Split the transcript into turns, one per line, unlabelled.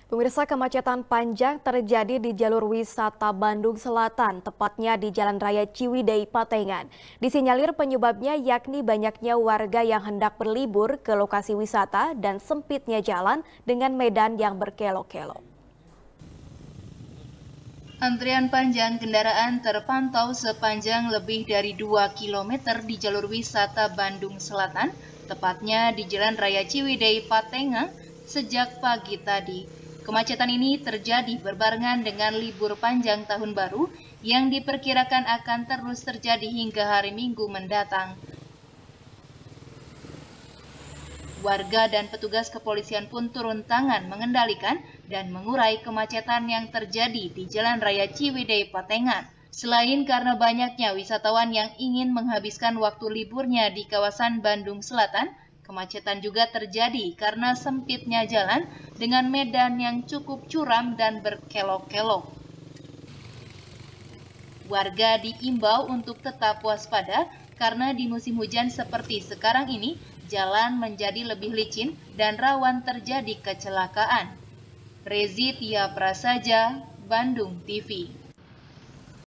Pemirsa, kemacetan panjang terjadi di jalur wisata Bandung Selatan, tepatnya di Jalan Raya Ciwidey, Patengan. Disinyalir penyebabnya yakni banyaknya warga yang hendak berlibur ke lokasi wisata dan sempitnya jalan dengan medan yang berkelok-kelok.
Antrian panjang kendaraan terpantau sepanjang lebih dari 2 km di jalur wisata Bandung Selatan, tepatnya di Jalan Raya Ciwidey, Patengan, sejak pagi tadi. Kemacetan ini terjadi berbarengan dengan libur panjang tahun baru yang diperkirakan akan terus terjadi hingga hari Minggu mendatang. Warga dan petugas kepolisian pun turun tangan mengendalikan dan mengurai kemacetan yang terjadi di Jalan Raya Ciwidey, Patengan. Selain karena banyaknya wisatawan yang ingin menghabiskan waktu liburnya di kawasan Bandung Selatan, kemacetan juga terjadi karena sempitnya jalan dengan medan yang cukup curam dan berkelok-kelok. Warga diimbau untuk tetap waspada karena di musim hujan seperti sekarang ini, jalan menjadi lebih licin dan rawan terjadi kecelakaan. Rezi Tia Prasaja, Bandung TV.